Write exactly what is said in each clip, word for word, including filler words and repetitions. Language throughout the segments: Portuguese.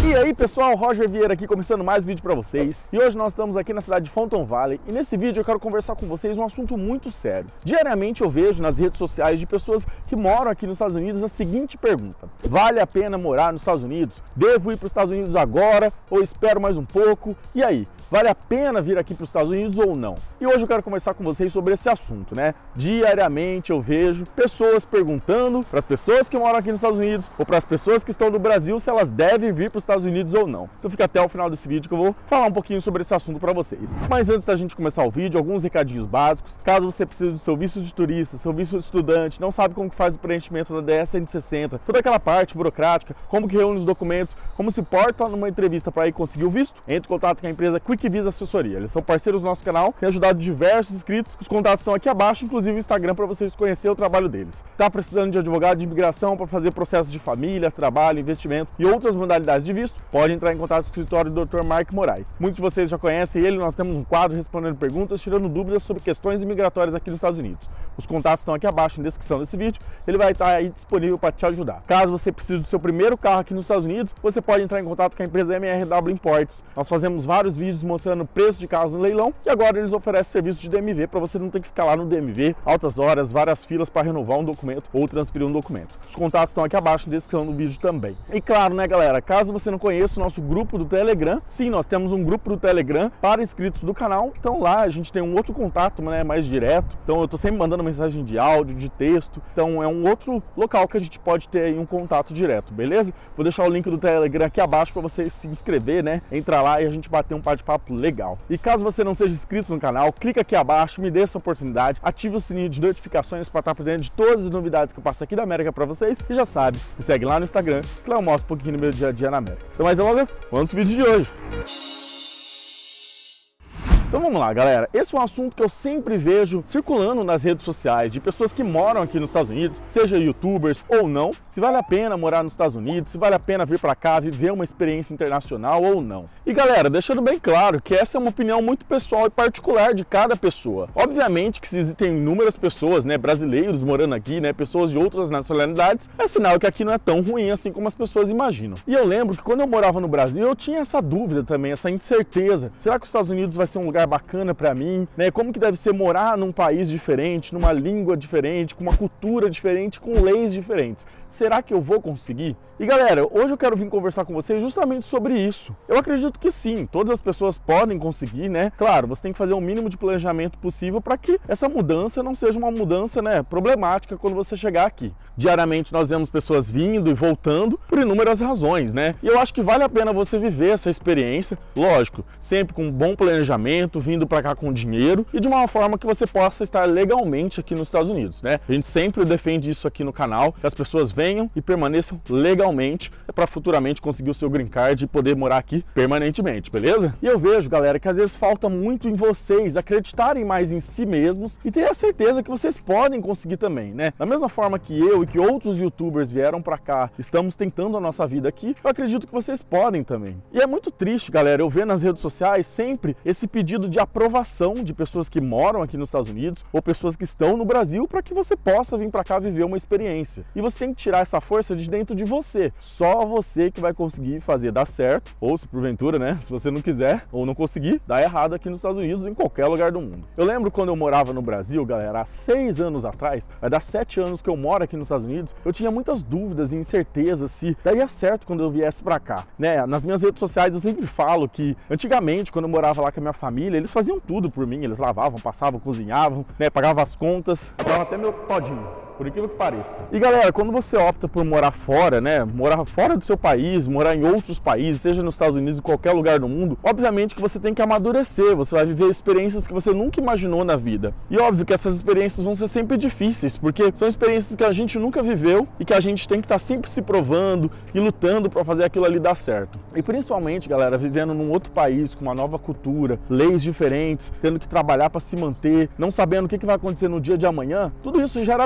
E aí pessoal, Roger Vieira aqui começando mais vídeo para vocês. E hoje nós estamos aqui na cidade de Fountain Valley e nesse vídeo eu quero conversar com vocês um assunto muito sério. Diariamente eu vejo nas redes sociais de pessoas que moram aqui nos Estados Unidos a seguinte pergunta: vale a pena morar nos Estados Unidos? Devo ir para os Estados Unidos agora ou espero mais um pouco? E aí? Vale a pena vir aqui para os Estados Unidos ou não? E hoje eu quero conversar com vocês sobre esse assunto, né? Diariamente eu vejo pessoas perguntando para as pessoas que moram aqui nos Estados Unidos ou para as pessoas que estão no Brasil se elas devem vir para os Estados Unidos ou não. Então fica até o final desse vídeo que eu vou falar um pouquinho sobre esse assunto para vocês. Mas antes da gente começar o vídeo, alguns recadinhos básicos. Caso você precise do seu visto de turista, seu visto de estudante, não sabe como que faz o preenchimento da D S cento e sessenta, toda aquela parte burocrática, como que reúne os documentos, como se porta numa entrevista para ir conseguir o visto, entre em contato com a empresa Quick Visa Assessoria. Eles são parceiros do nosso canal, têm ajudado diversos inscritos. Os contatos estão aqui abaixo, inclusive o Instagram para vocês conhecerem o trabalho deles. Tá precisando de advogado de imigração para fazer processos de família, trabalho, investimento e outras modalidades de visto? Pode entrar em contato com o escritório do doutor Mark Moraes. Muitos de vocês já conhecem ele, nós temos um quadro respondendo perguntas, tirando dúvidas sobre questões imigratórias aqui nos Estados Unidos. Os contatos estão aqui abaixo na descrição desse vídeo, ele vai estar aí disponível para te ajudar. Caso você precise do seu primeiro carro aqui nos Estados Unidos, você pode entrar em contato com a empresa M R W Imports. Nós fazemos vários vídeos mostrando preço de carros no leilão e agora eles oferecem serviço de D M V para você não ter que ficar lá no D M V, altas horas, várias filas para renovar um documento ou transferir um documento. Os contatos estão aqui abaixo na descrição do vídeo também. E claro, né galera, caso você não conheça o nosso grupo do Telegram, sim, nós temos um grupo do Telegram para inscritos do canal, então lá a gente tem um outro contato, né, mais direto, então eu tô sempre mandando mensagem de áudio, de texto, então é um outro local que a gente pode ter aí um contato direto, beleza? Vou deixar o link do Telegram aqui abaixo para você se inscrever, né, entrar lá e a gente bater um bate-papo legal. E caso você não seja inscrito no canal, clica aqui abaixo, me dê essa oportunidade, ative o sininho de notificações para estar por dentro de todas as novidades que eu passo aqui da América para vocês e já sabe, me segue lá no Instagram que lá eu mostro um pouquinho do meu dia a dia na América. Então mais uma vez, vamos pro vídeo de hoje. Então vamos lá, galera. Esse é um assunto que eu sempre vejo circulando nas redes sociais de pessoas que moram aqui nos Estados Unidos, seja youtubers ou não, se vale a pena morar nos Estados Unidos, se vale a pena vir para cá, viver uma experiência internacional ou não. E galera, deixando bem claro que essa é uma opinião muito pessoal e particular de cada pessoa. Obviamente que se existem inúmeras pessoas, né, brasileiros morando aqui, né, pessoas de outras nacionalidades, é sinal que aqui não é tão ruim assim como as pessoas imaginam. E eu lembro que quando eu morava no Brasil, eu tinha essa dúvida também, essa incerteza. Será que os Estados Unidos vai ser um lugar bacana para mim, né? Como que deve ser morar num país diferente, numa língua diferente, com uma cultura diferente, com leis diferentes? Será que eu vou conseguir? E galera, hoje eu quero vir conversar com vocês justamente sobre isso. Eu acredito que sim, todas as pessoas podem conseguir, né? Claro, você tem que fazer o mínimo de planejamento possível para que essa mudança não seja uma mudança, né, problemática quando você chegar aqui. Diariamente nós vemos pessoas vindo e voltando por inúmeras razões, né? E eu acho que vale a pena você viver essa experiência, lógico, sempre com um bom planejamento, vindo para cá com dinheiro e de uma forma que você possa estar legalmente aqui nos Estados Unidos, né? A gente sempre defende isso aqui no canal, que as pessoas venham e permaneçam legalmente para futuramente conseguir o seu green card e poder morar aqui permanentemente, beleza? E eu vejo, galera, que às vezes falta muito em vocês acreditarem mais em si mesmos e ter a certeza que vocês podem conseguir também, né? Da mesma forma que eu e que outros youtubers vieram para cá, estamos tentando a nossa vida aqui, eu acredito que vocês podem também. E é muito triste, galera, eu ver nas redes sociais sempre esse pedido de aprovação de pessoas que moram aqui nos Estados Unidos ou pessoas que estão no Brasil para que você possa vir para cá viver uma experiência. E você tem que tirar essa força de dentro de você. Só você que vai conseguir fazer dar certo, ou se porventura, né, se você não quiser ou não conseguir, dá errado aqui nos Estados Unidos, em qualquer lugar do mundo. Eu lembro quando eu morava no Brasil, galera, há seis anos atrás, vai dar sete anos que eu moro aqui nos Estados Unidos, eu tinha muitas dúvidas e incertezas se daria certo quando eu viesse para cá, né? Nas minhas redes sociais eu sempre falo que antigamente, quando eu morava lá com a minha família, eles faziam tudo por mim, eles lavavam, passavam, cozinhavam, né, pagavam as contas, davam até meu todinho, por incrível que pareça. E galera, quando você opta por morar fora, né, morar fora do seu país, morar em outros países, seja nos Estados Unidos, em qualquer lugar do mundo, obviamente que você tem que amadurecer, você vai viver experiências que você nunca imaginou na vida. E óbvio que essas experiências vão ser sempre difíceis, porque são experiências que a gente nunca viveu e que a gente tem que estar sempre se provando e lutando para fazer aquilo ali dar certo. E principalmente, galera, vivendo num outro país, com uma nova cultura, leis diferentes, tendo que trabalhar para se manter, não sabendo o que vai acontecer no dia de amanhã, tudo isso gera medo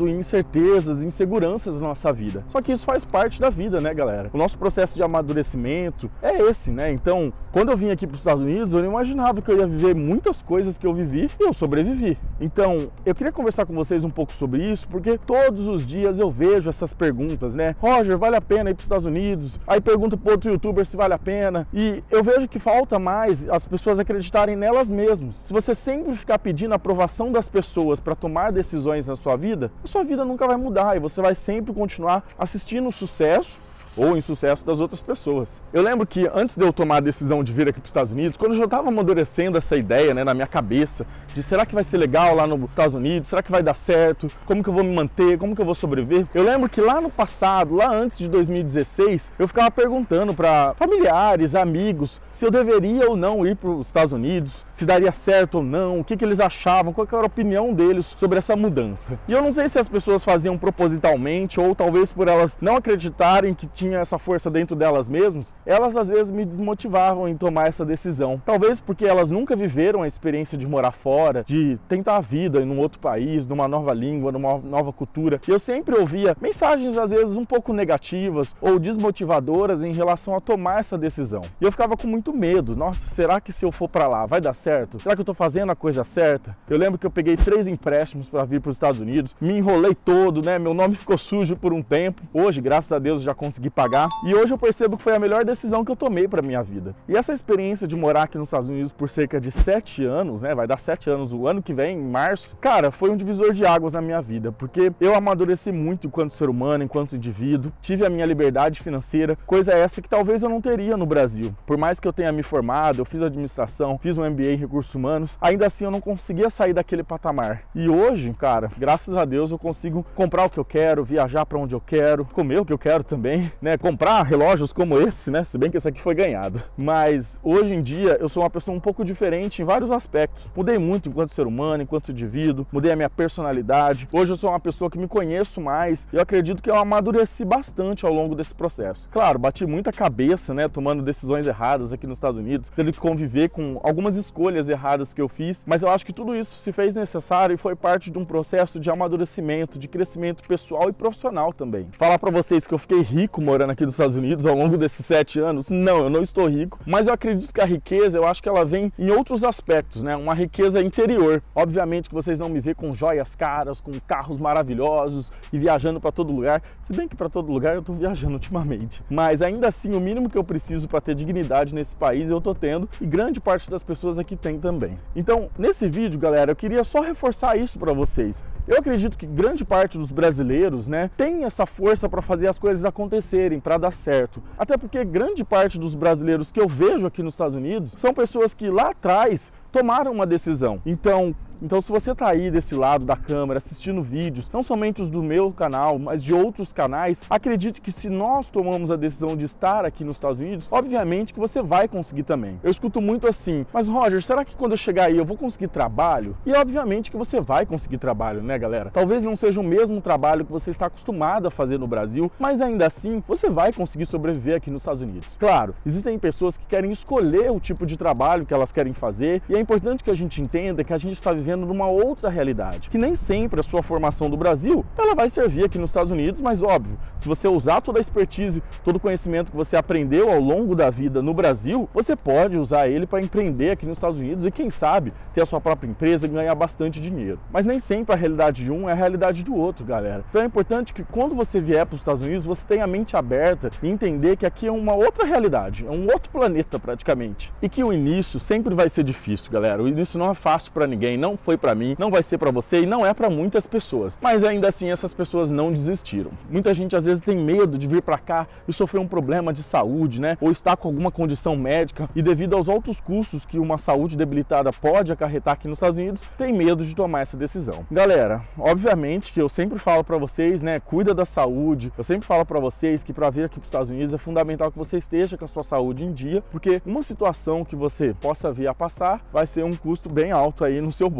baseado em incertezas, inseguranças na nossa vida. Só que isso faz parte da vida, né, galera? O nosso processo de amadurecimento é esse, né? Então, quando eu vim aqui para os Estados Unidos, eu não imaginava que eu ia viver muitas coisas que eu vivi e eu sobrevivi. Então, eu queria conversar com vocês um pouco sobre isso, porque todos os dias eu vejo essas perguntas, né? Roger, vale a pena ir para os Estados Unidos? Aí pergunta para outro youtuber se vale a pena. E eu vejo que falta mais as pessoas acreditarem nelas mesmas. Se você sempre ficar pedindo a aprovação das pessoas para tomar decisões na sua vida, a sua vida nunca vai mudar e você vai sempre continuar assistindo o sucesso ou insucesso das outras pessoas. Eu lembro que antes de eu tomar a decisão de vir aqui para os Estados Unidos, quando eu já estava amadurecendo essa ideia, né, na minha cabeça, de será que vai ser legal lá nos Estados Unidos, será que vai dar certo, como que eu vou me manter, como que eu vou sobreviver, eu lembro que lá no passado, lá antes de dois mil e dezesseis, eu ficava perguntando para familiares, amigos, se eu deveria ou não ir para os Estados Unidos, se daria certo ou não, o que que eles achavam, qual que era a opinião deles sobre essa mudança. E eu não sei se as pessoas faziam propositalmente ou talvez por elas não acreditarem que tinha essa força dentro delas mesmas, elas às vezes me desmotivavam em tomar essa decisão. Talvez porque elas nunca viveram a experiência de morar fora, de tentar a vida em um outro país, numa nova língua, numa nova cultura. E eu sempre ouvia mensagens às vezes um pouco negativas ou desmotivadoras em relação a tomar essa decisão. E eu ficava com muito medo. Nossa, será que se eu for para lá vai dar certo? Será que eu tô fazendo a coisa certa? Eu lembro que eu peguei três empréstimos para vir para os Estados Unidos, me enrolei todo, né? Meu nome ficou sujo por um tempo. Hoje, graças a Deus, já consegui pagar. E hoje eu percebo que foi a melhor decisão que eu tomei para minha vida. E essa experiência de morar aqui nos Estados Unidos por cerca de sete anos, né? Vai dar sete anos o ano que vem, em março. Cara, foi um divisor de águas na minha vida, porque eu amadureci muito enquanto ser humano, enquanto indivíduo. Tive a minha liberdade financeira, coisa essa que talvez eu não teria no Brasil. Por mais que eu tenha me formado, eu fiz administração, fiz um M B A em recursos humanos, ainda assim eu não conseguia sair daquele patamar. E hoje, cara, graças a Deus eu consigo comprar o que eu quero, viajar para onde eu quero, comer o que eu quero também, né? Comprar relógios como esse, né? Se bem que esse aqui foi ganhado. Mas hoje em dia eu sou uma pessoa um pouco diferente em vários aspectos. Mudei muito enquanto ser humano, enquanto indivíduo, mudei a minha personalidade. Hoje eu sou uma pessoa que me conheço mais e eu acredito que eu amadureci bastante ao longo desse processo. Claro, bati muita cabeça, né? Tomando decisões erradas aqui nos Estados Unidos, tendo que conviver com algumas escolhas erradas que eu fiz, mas eu acho que tudo isso se fez necessário e foi parte de um processo de amadurecimento, de crescimento pessoal e profissional também. Falar pra vocês que eu fiquei rico morando aqui nos Estados Unidos ao longo desses sete anos, não, eu não estou rico, mas eu acredito que a riqueza, eu acho que ela vem em outros aspectos, né? Uma riqueza interior. Obviamente que vocês não me vê com joias caras, com carros maravilhosos e viajando para todo lugar, se bem que para todo lugar eu tô viajando ultimamente, mas ainda assim o mínimo que eu preciso para ter dignidade nesse país eu tô tendo e grande parte das pessoas aqui tem também. Então, nesse vídeo, galera, eu queria só reforçar isso para vocês. Eu acredito que grande parte dos brasileiros, né, tem essa força para fazer as coisas acontecerem, para dar certo. Até porque grande parte dos brasileiros que eu vejo aqui nos Estados Unidos são pessoas que lá atrás tomaram uma decisão. Então, então se você está aí desse lado da câmera assistindo vídeos, não somente os do meu canal, mas de outros canais, acredite que se nós tomamos a decisão de estar aqui nos Estados Unidos, obviamente que você vai conseguir também. Eu escuto muito assim, mas Roger, será que quando eu chegar aí eu vou conseguir trabalho? E obviamente que você vai conseguir trabalho, né, galera? Talvez não seja o mesmo trabalho que você está acostumado a fazer no Brasil, mas ainda assim você vai conseguir sobreviver aqui nos Estados Unidos. Claro, existem pessoas que querem escolher o tipo de trabalho que elas querem fazer e é importante que a gente entenda que a gente está vivendo numa outra realidade, que nem sempre a sua formação do Brasil, ela vai servir aqui nos Estados Unidos, mas óbvio, se você usar toda a expertise, todo o conhecimento que você aprendeu ao longo da vida no Brasil, você pode usar ele para empreender aqui nos Estados Unidos e quem sabe ter a sua própria empresa e ganhar bastante dinheiro. Mas nem sempre a realidade de um é a realidade do outro, galera. Então é importante que quando você vier para os Estados Unidos, você tenha a mente aberta e entender que aqui é uma outra realidade, é um outro planeta praticamente. E que o início sempre vai ser difícil, galera. O início não é fácil para ninguém, não foi para mim, não vai ser para você e não é para muitas pessoas. Mas ainda assim essas pessoas não desistiram. Muita gente às vezes tem medo de vir para cá e sofrer um problema de saúde, né? Ou estar com alguma condição médica e devido aos altos custos que uma saúde debilitada pode acarretar aqui nos Estados Unidos, tem medo de tomar essa decisão. Galera, obviamente que eu sempre falo para vocês, né? Cuida da saúde. Eu sempre falo para vocês que para vir aqui para os Estados Unidos é fundamental que você esteja com a sua saúde em dia, porque uma situação que você possa vir a passar vai ser um custo bem alto aí no seu bolso.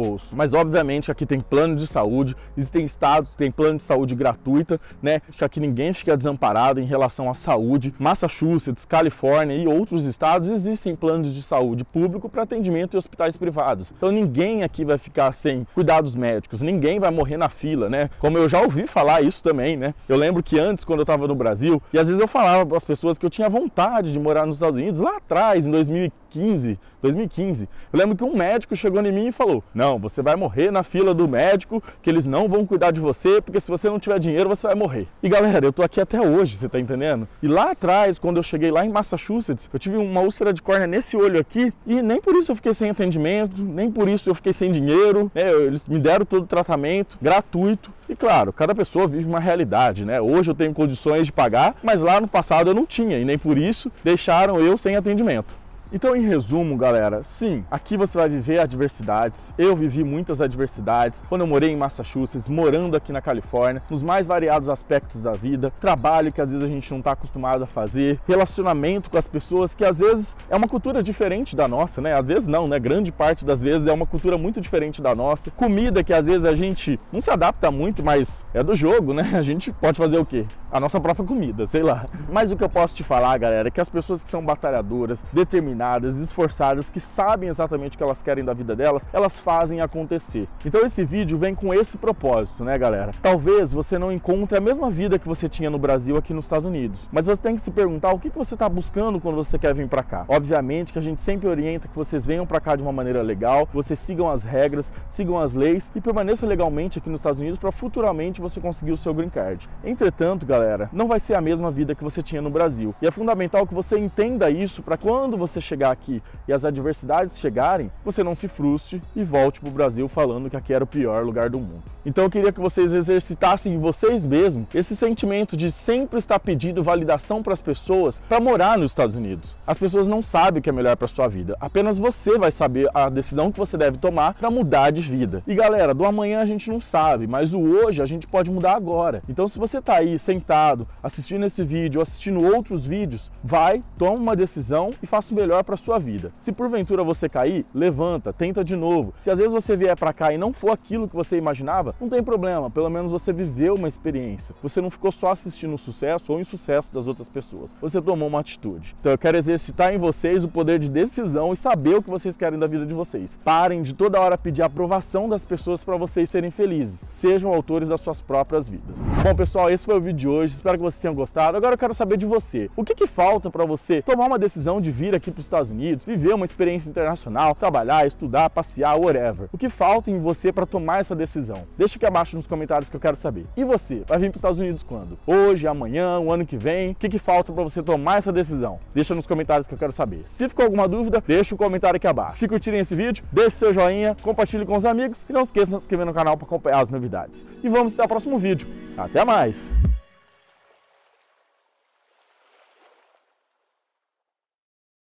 bolso. Mas obviamente aqui tem plano de saúde, existem estados que têm plano de saúde gratuita, né? Para que ninguém fique desamparado em relação à saúde. Massachusetts, Califórnia e outros estados existem planos de saúde público para atendimento em hospitais privados. Então ninguém aqui vai ficar sem cuidados médicos, ninguém vai morrer na fila, né? Como eu já ouvi falar isso também, né? Eu lembro que antes, quando eu estava no Brasil, e às vezes eu falava para as pessoas que eu tinha vontade de morar nos Estados Unidos, lá atrás, em dois mil e quinze, dois mil e quinze, eu lembro que um médico chegou em mim e falou: não, você vai morrer na fila do médico, que eles não vão cuidar de você, porque se você não tiver dinheiro, você vai morrer. E galera, eu tô aqui até hoje, você tá entendendo? E lá atrás, quando eu cheguei lá em Massachusetts, eu tive uma úlcera de córnea nesse olho aqui, e nem por isso eu fiquei sem atendimento, nem por isso eu fiquei sem dinheiro, né? Eles me deram todo o tratamento gratuito. E claro, cada pessoa vive uma realidade, né? Hoje eu tenho condições de pagar, mas lá no passado eu não tinha, e nem por isso deixaram eu sem atendimento. Então, em resumo, galera, sim, aqui você vai viver adversidades. Eu vivi muitas adversidades quando eu morei em Massachusetts, morando aqui na Califórnia, nos mais variados aspectos da vida, trabalho que às vezes a gente não está acostumado a fazer, relacionamento com as pessoas que às vezes é uma cultura diferente da nossa, né? Às vezes não, né? Grande parte das vezes é uma cultura muito diferente da nossa. Comida que às vezes a gente não se adapta muito, mas é do jogo, né? A gente pode fazer o quê? A nossa própria comida, sei lá. Mas o que eu posso te falar, galera, é que as pessoas que são batalhadoras, determinadas, esforçadas, que sabem exatamente o que elas querem da vida delas, elas fazem acontecer. Então esse vídeo vem com esse propósito, né, galera? Talvez você não encontre a mesma vida que você tinha no Brasil aqui nos Estados Unidos, mas você tem que se perguntar o que você está buscando quando você quer vir para cá. Obviamente que a gente sempre orienta que vocês venham para cá de uma maneira legal, que vocês sigam as regras, sigam as leis e permaneça legalmente aqui nos Estados Unidos para futuramente você conseguir o seu green card. Entretanto, galera, não vai ser a mesma vida que você tinha no Brasil. E é fundamental que você entenda isso para quando você chegar chegar aqui e as adversidades chegarem, você não se frustre e volte para o Brasil falando que aqui era o pior lugar do mundo. Então eu queria que vocês exercitassem em vocês mesmos esse sentimento de sempre estar pedindo validação para as pessoas para morar nos Estados Unidos. As pessoas não sabem o que é melhor para sua vida, apenas você vai saber a decisão que você deve tomar para mudar de vida. E galera, do amanhã a gente não sabe, mas o hoje a gente pode mudar agora. Então se você está aí sentado, assistindo esse vídeo, assistindo outros vídeos, vai, toma uma decisão e faça o melhor para sua vida. Se porventura você cair, levanta, tenta de novo. Se às vezes você vier para cá e não for aquilo que você imaginava, não tem problema, pelo menos você viveu uma experiência. Você não ficou só assistindo o sucesso ou insucesso das outras pessoas. Você tomou uma atitude. Então eu quero exercitar em vocês o poder de decisão e saber o que vocês querem da vida de vocês. Parem de toda hora pedir a aprovação das pessoas para vocês serem felizes. Sejam autores das suas próprias vidas. Bom, pessoal, esse foi o vídeo de hoje. Espero que vocês tenham gostado. Agora eu quero saber de você. O que que falta para você tomar uma decisão de vir aqui para os Estados Unidos, viver uma experiência internacional, trabalhar, estudar, passear, whatever. O que falta em você para tomar essa decisão? Deixa aqui abaixo nos comentários que eu quero saber. E você, vai vir para os Estados Unidos quando? Hoje, amanhã, o ano que vem? O que que falta para você tomar essa decisão? Deixa nos comentários que eu quero saber. Se ficou alguma dúvida, deixa um comentário aqui abaixo. Se curtirem esse vídeo, deixe seu joinha, compartilhe com os amigos e não esqueça de se inscrever no canal para acompanhar as novidades. E vamos até o próximo vídeo. Até mais!